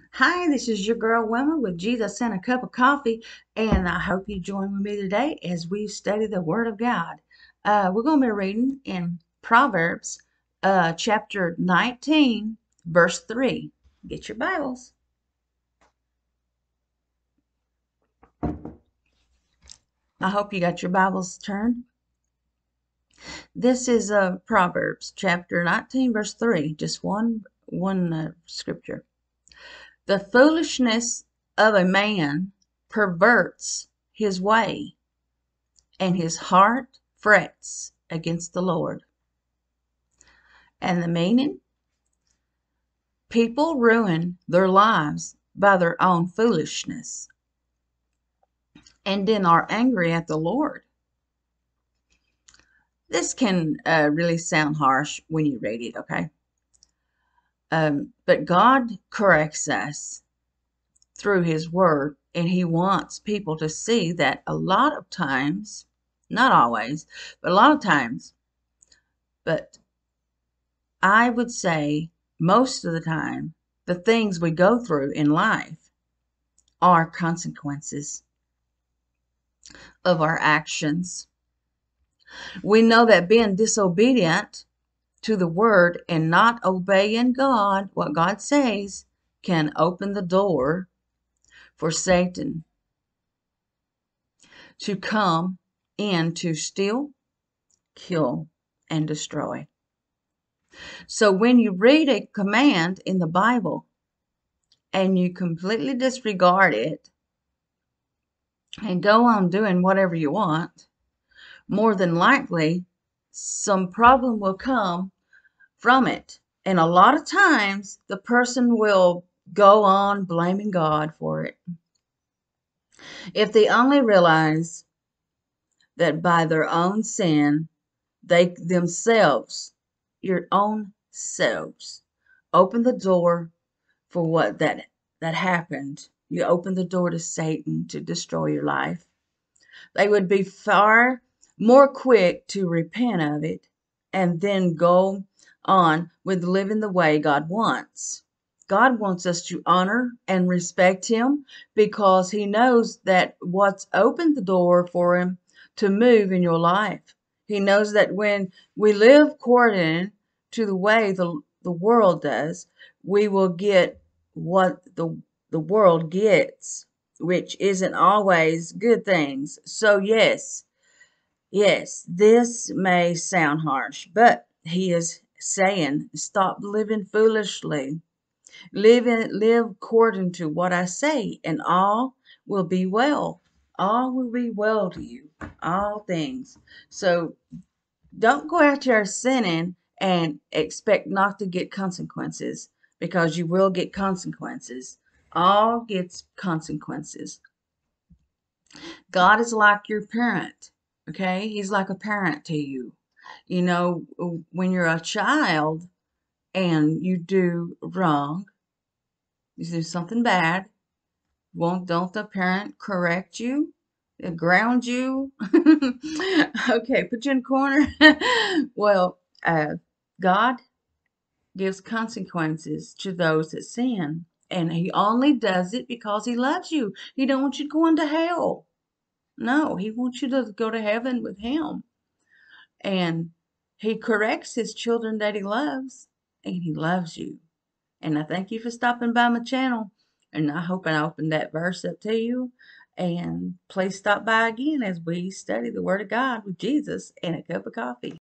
Hi, this is your girl Wilma with Jesus and a Cup of Coffee, and I hope you join with me today as we study the Word of God. We're going to be reading in Proverbs chapter 19, verse 3. Get your Bibles. I hope you got your Bibles turned. This is Proverbs chapter 19, verse 3, just one scripture. The foolishness of a man perverts his way, and his heart frets against the Lord. And the meaning? People ruin their lives by their own foolishness and then are angry at the Lord. This can really sound harsh when you read it, okay? But God corrects us through His Word, and He wants people to see that a lot of times, not always, but a lot of times, but I would say most of the time, the things we go through in life are consequences of our actions. We know that being disobedient to the word and not obeying God, what God says, can open the door for Satan to come in to steal, kill, and destroy. So when you read a command in the Bible and you completely disregard it and go on doing whatever you want, more than likely some problem will come from it. And a lot of times the person will go on blaming God for it. If they only realize that by their own sin, they themselves, your own selves, open the door for what that happened. You open the door to Satan to destroy your life. They would be far more quick to repent of it and then go on with living the way God wants. God wants us to honor and respect Him because He knows that what's opened the door for Him to move in your life. He knows that when we live according to the way the world does, we will get what the world gets, which isn't always good things. So yes, this may sound harsh, but He is saying, stop living foolishly. Live according to what I say, and all will be well. All will be well to you. All things. So don't go out there sinning and expect not to get consequences, because you will get consequences. All gets consequences. God is like your parent, okay? He's like a parent to you. You know, when you're a child and you do wrong, you do something bad, don't the parent correct you? Ground you? Okay, put you in a corner. Well, God gives consequences to those that sin, and He only does it because He loves you. He don't want you going to hell. No, He wants you to go to heaven with Him. And He corrects His children that He loves, and He loves you. And I thank you for stopping by my channel. And I hope I opened that verse up to you. And please stop by again as we study the Word of God with Jesus and a cup of coffee.